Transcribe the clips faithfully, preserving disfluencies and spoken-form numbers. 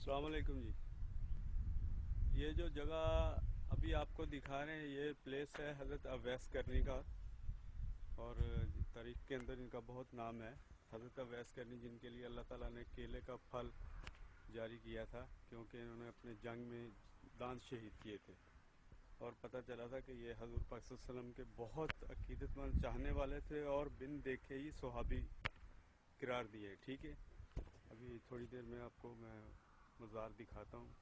अस्सलाम वालेकुम जी। ये जो जगह अभी आपको दिखा रहे हैं ये प्लेस है हज़रत अवैस करनी का, और तारीख के अंदर इनका बहुत नाम है। हज़रत अवैस करनी जिनके लिए अल्लाह ताला ने केले का फल जारी किया था, क्योंकि इन्होंने अपने जंग में दांत शहीद किए थे। और पता चला था कि ये हज़ूर पाक सल्लल्लाहु अलैहि वसल्लम के बहुत अकीदतमंद चाहने वाले थे और बिन देखे ही सुहाबी करार दिए। ठीक है, अभी थोड़ी देर में आपको मैं मज़ार दिखाता हूँ।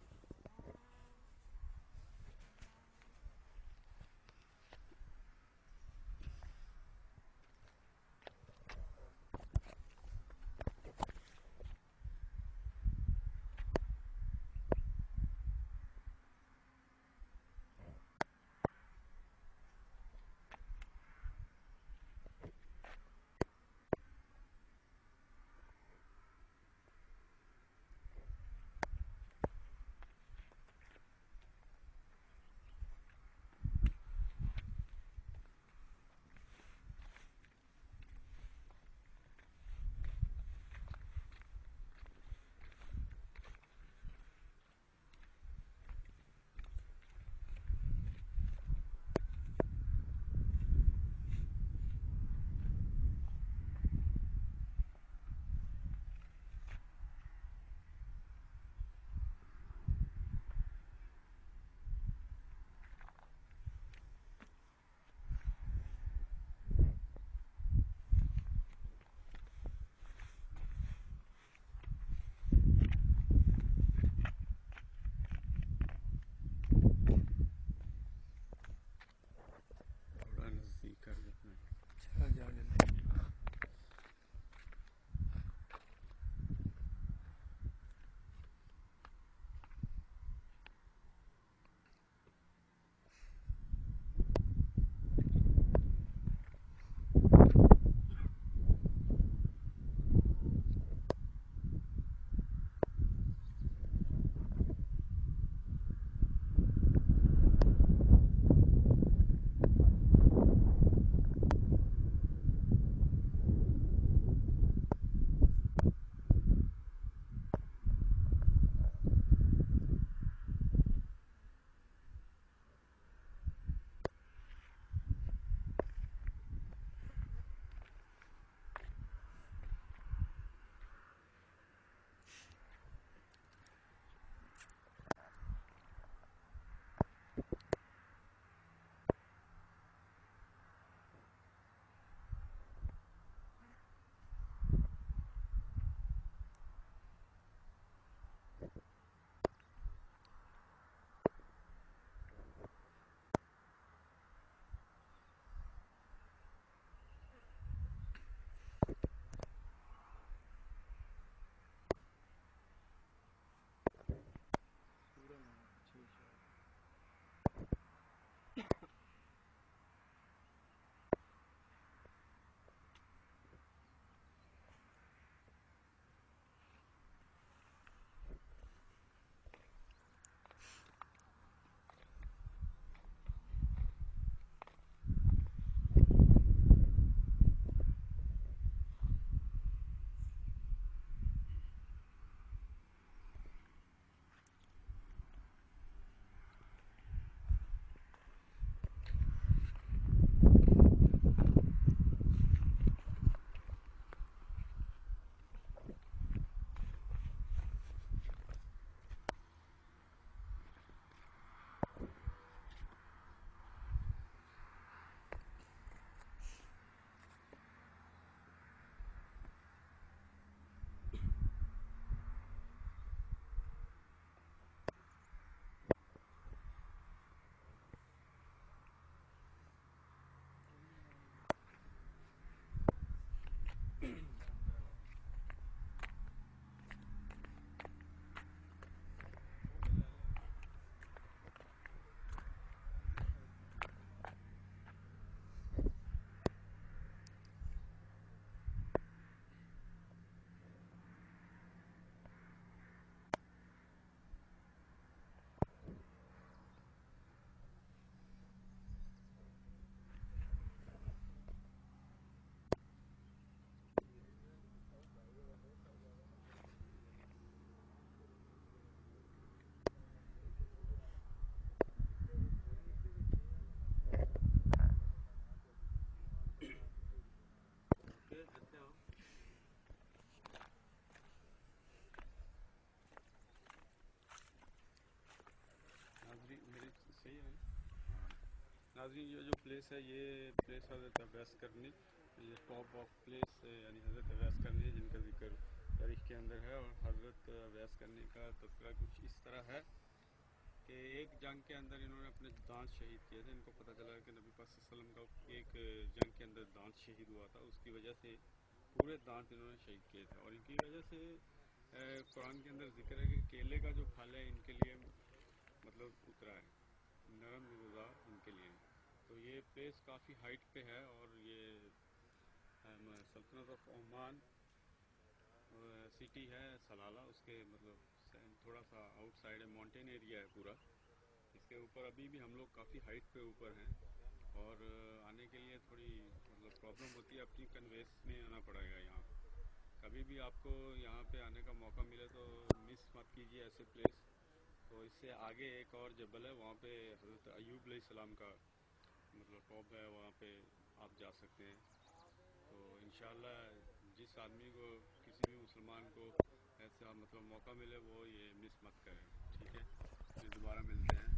नाज़रीन, ये जो प्लेस है ये प्लेस हज़रत अवैस करनी, ये टॉप ऑफ प्लेस है, यानी हज़रत अवैस करनी जिनका जिक्र तारीख के अंदर है। और हज़रत अवैस करनी का तज़किरा कुछ इस तरह है कि एक जंग के अंदर इन्होंने अपने दांत शहीद किए थे। इनको पता चला कि नबी पाक सल्लल्लाहु अलैहि वसल्लम का एक जंग के अंदर दांत शहीद हुआ था, उसकी वजह से पूरे दांत इन्होंने शहीद किए थे। और इनकी वजह से कुरान के अंदर जिक्र है कि केले का जो फल है इनके लिए मतलब उतरा है, नरम गुज़ा इनके लिए। तो ये प्लेस काफ़ी हाइट पे है और ये सल्तनत ऑफ ओमान सिटी है सलाला, उसके मतलब थोड़ा सा आउटसाइड है, माउंटेन एरिया है पूरा। इसके ऊपर अभी भी हम लोग काफ़ी हाइट पे ऊपर हैं और आने के लिए थोड़ी मतलब प्रॉब्लम होती है, अपनी कन्वेंस में आना पड़ेगा यहाँ। कभी भी आपको यहाँ पे आने का मौका मिले तो मिस मत कीजिए ऐसे प्लेस। तो इससे आगे एक और जबल है, वहाँ पे हज़रत अय्यूब अलैहिस्सलाम का मतलब टॉप है, वहाँ पे आप जा सकते हैं। तो इंशाअल्लाह जिस आदमी को, किसी भी मुसलमान को ऐसा मतलब मौका मिले वो ये मिस मत करें, ठीक है। फिर दोबारा मिलते हैं।